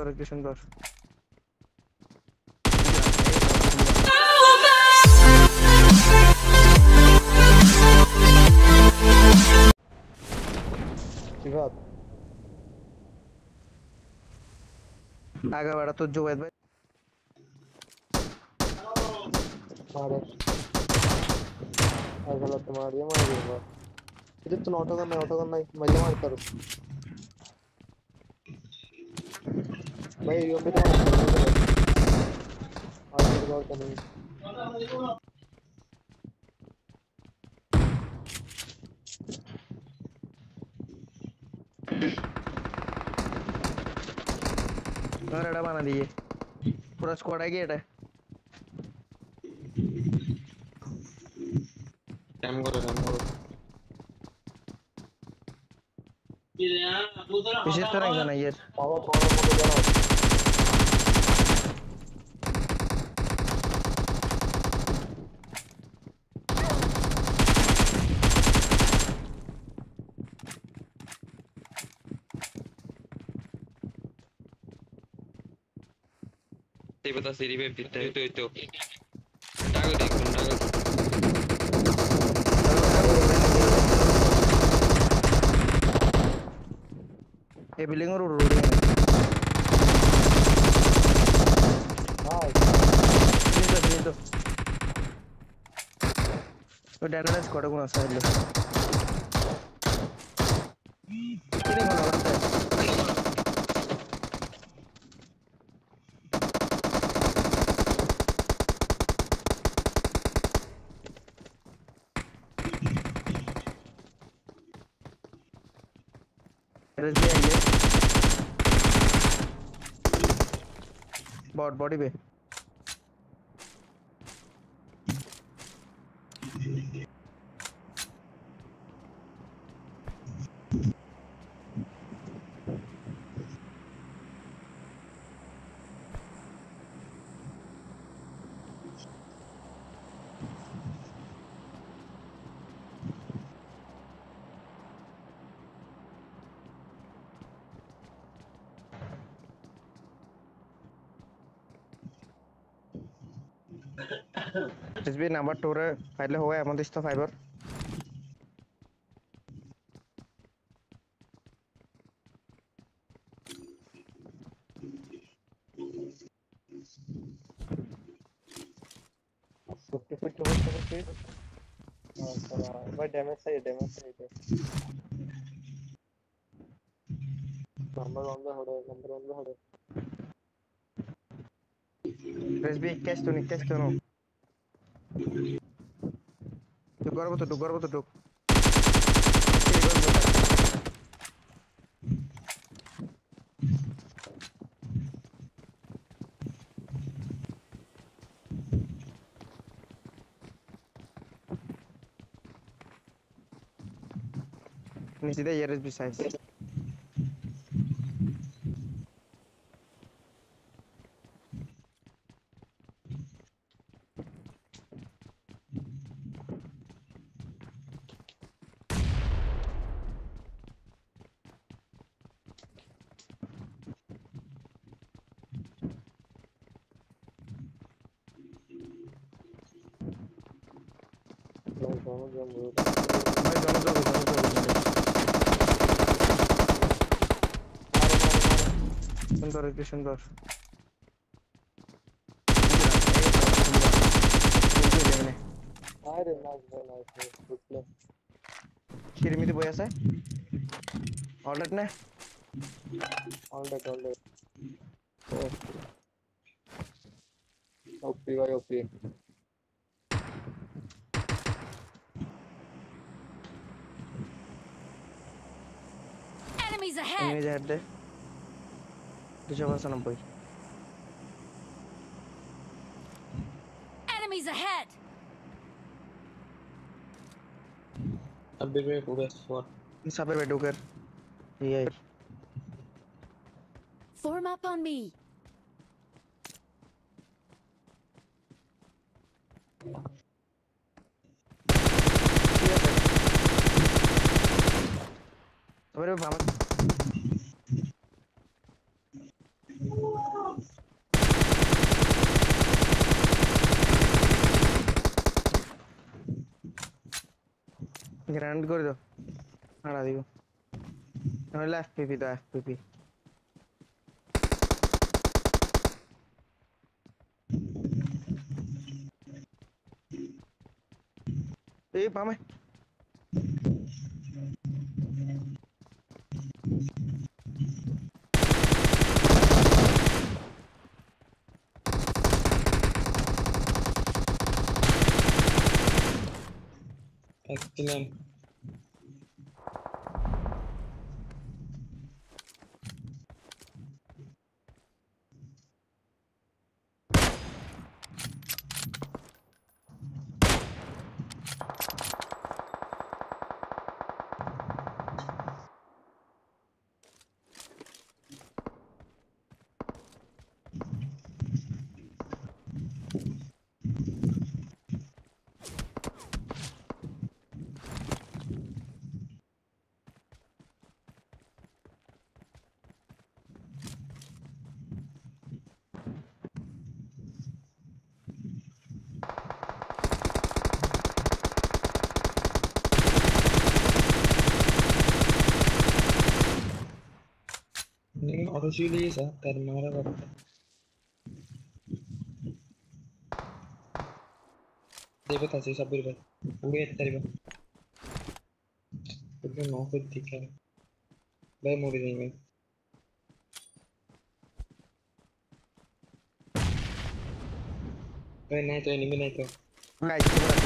কি সুন্দর। आगे बढ़ा तो जुवैद भाई मारे अगला तुम्हारी मारी बात इधर तो ऑटो करना मजा मारता रहो भाई यो भी तो आज मेरे को करनी रेडा बना दिए पूरा स्क्वाड है गेट है टाइम करो विशेष तो नहीं जाना ये पावर पावर मोड जाओ ते बता सीरी पे पिटता है तो डागो देखो डागो ये बिल्डिंग और रोड है हां ये तो डैमेज स्क्वाड को आसा है कितने होना पड़ता है बॉट बॉडी पे SB नंबर 2 रे फाइल होगा एमोदिस्ता फाइबर भाई डैमेज सही है नंबर 1 पे हो SB कैश तो नो तो डुक नीचे दे ये SB साइज सुंदर अरे नाइस गुड प्ले किरमिति बोय আছে ऑलरेडी ने ऑलरेडी ओपी भाई OP Enemies ahead. Enemies ahead. अभी मैं पूरा स्क्वाड साबर बैठो कर ये Form up on me. अरे बाबा গ্রান্ড করে দাও হারা দিব নাহলে এফপিপি তো এফপিপি এই পামে Excellent. Ini auto sili sa termara kata. Dia betul sih sabir bet. Udah tadi bet. Udah mau ke tiga. Baik mau di sini. Baik naik tuh ini naik tuh. গাইছে